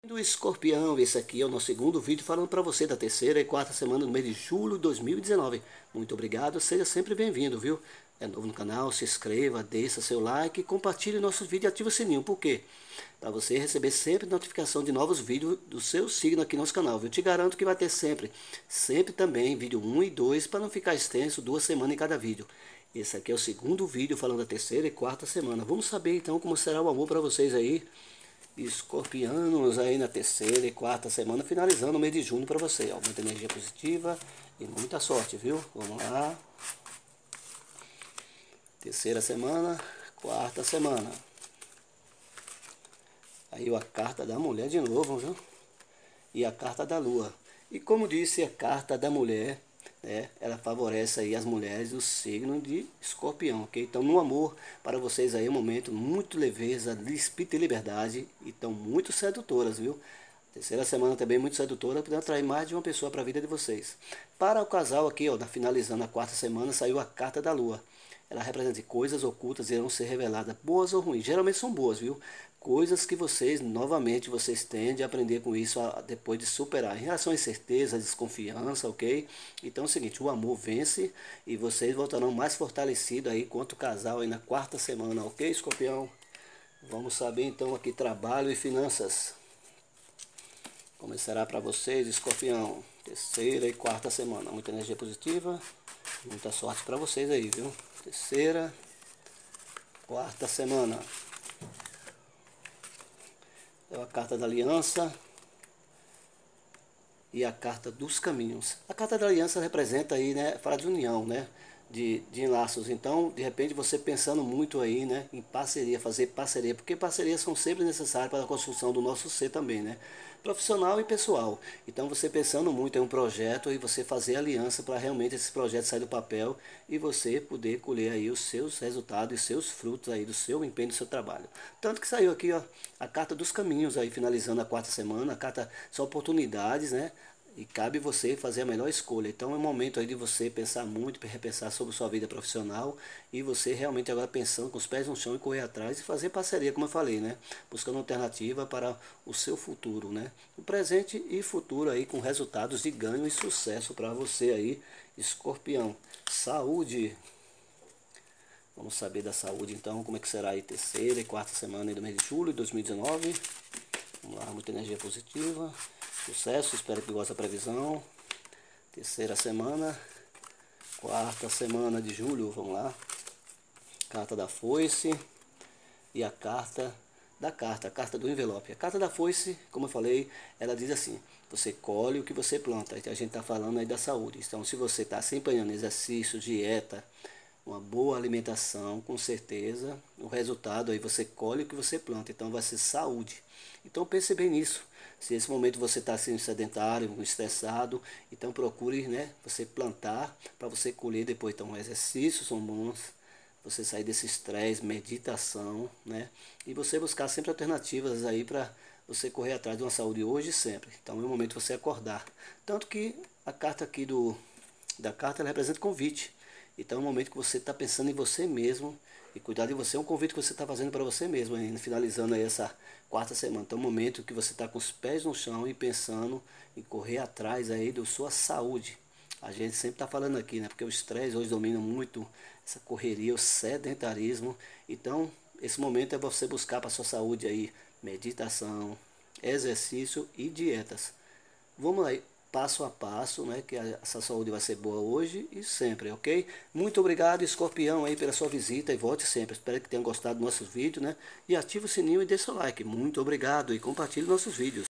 Do Escorpião, esse aqui é o nosso segundo vídeo falando para você da terceira e quarta semana do mês de julho de 2019. Muito obrigado, seja sempre bem-vindo, viu? É novo no canal, se inscreva, deixa seu like, compartilhe nossos vídeos e ative o sininho. Por quê? Para você receber sempre notificação de novos vídeos do seu signo aqui no nosso canal, viu? Eu te garanto que vai ter sempre também vídeo 1 e 2 para não ficar extenso, 2 semanas em cada vídeo. Esse aqui é o segundo vídeo falando da terceira e quarta semana. Vamos saber então como será o amor para vocês aí, escorpianos, aí na terceira e quarta semana, finalizando o mês de junho para você, ó, muita energia positiva e muita sorte, viu? Vamos lá. Terceira semana, quarta semana. Aí a carta da mulher de novo, viu? E a carta da lua. E como disse, a carta da mulher, né, ela favorece aí as mulheres do signo de escorpião, ok? Então no amor, para vocês aí é um momento muito leveza, espírito e liberdade, e estão muito sedutoras, viu? Terceira semana também muito sedutora, podendo atrair mais de uma pessoa para a vida de vocês. Para o casal aqui, ó, finalizando a quarta semana, saiu a carta da lua. Ela representa que coisas ocultas irão ser reveladas, boas ou ruins. Geralmente são boas, viu? Coisas que vocês, novamente, vocês tendem a aprender com isso depois de superar. Em relação à incerteza, desconfiança, ok? Então é o seguinte, o amor vence e vocês voltarão mais fortalecidos aí quanto casal aí na quarta semana, ok, escorpião? Vamos saber então aqui trabalho e finanças. Como será para vocês, escorpião? Terceira e quarta semana. Muita energia positiva, muita sorte para vocês aí, viu? Terceira, quarta semana. É a carta da aliança e a carta dos caminhos. A carta da aliança representa aí, né, fala de união, né, de enlaços. Então, de repente, você pensando muito aí, né, em parceria, fazer parceria, porque parcerias são sempre necessárias para a construção do nosso ser também, né, profissional e pessoal. Então, você pensando muito em um projeto e você fazer aliança para realmente esse projeto sair do papel e você poder colher aí os seus resultados e seus frutos aí do seu empenho, do seu trabalho. Tanto que saiu aqui, ó, a carta dos caminhos aí, finalizando a quarta semana. A carta são oportunidades, né? E cabe você fazer a melhor escolha. Então é um momento aí de você pensar muito, repensar sobre sua vida profissional e você realmente agora pensando com os pés no chão e correr atrás e fazer parceria, como eu falei, né? Buscando alternativa para o seu futuro, né? O presente e futuro aí com resultados de ganho e sucesso para você aí, escorpião. Saúde. Vamos saber da saúde então, como é que será aí terceira e quarta semana aí do mês de julho de 2019. Vamos lá, muita energia positiva. Sucesso, espero que goste da previsão. Terceira semana, quarta semana de julho, vamos lá. Carta da foice e a carta da carta, a carta do envelope. A carta da foice, como eu falei, ela diz assim: você colhe o que você planta. Então a gente está falando aí da saúde. Então se você está se empenhando em exercício, dieta, uma boa alimentação, com certeza, o resultado aí você colhe o que você planta, então vai ser saúde. Então pense bem nisso. Se nesse momento você está sendo sedentário, estressado, então procure, né, você plantar para você colher depois. Então exercícios são bons, você sair desse estresse, meditação, né, e você buscar sempre alternativas aí para você correr atrás de uma saúde hoje e sempre. Então é o momento de você acordar. Tanto que a carta aqui da carta ela representa convite. Então é um momento que você está pensando em você mesmo e cuidar de você. É um convite que você está fazendo para você mesmo, ainda finalizando aí essa quarta semana. Então é um momento que você está com os pés no chão e pensando em correr atrás aí da sua saúde. A gente sempre está falando aqui, né? Porque o estresse hoje domina muito essa correria, o sedentarismo. Então esse momento é você buscar para a sua saúde aí meditação, exercício e dietas. Vamos lá, passo a passo, né, que essa saúde vai ser boa hoje e sempre, ok? Muito obrigado, escorpião, aí pela sua visita e volte sempre. Espero que tenham gostado dos nossos vídeos, né? E ative o sininho e deixe o like. Muito obrigado e compartilhe nossos vídeos.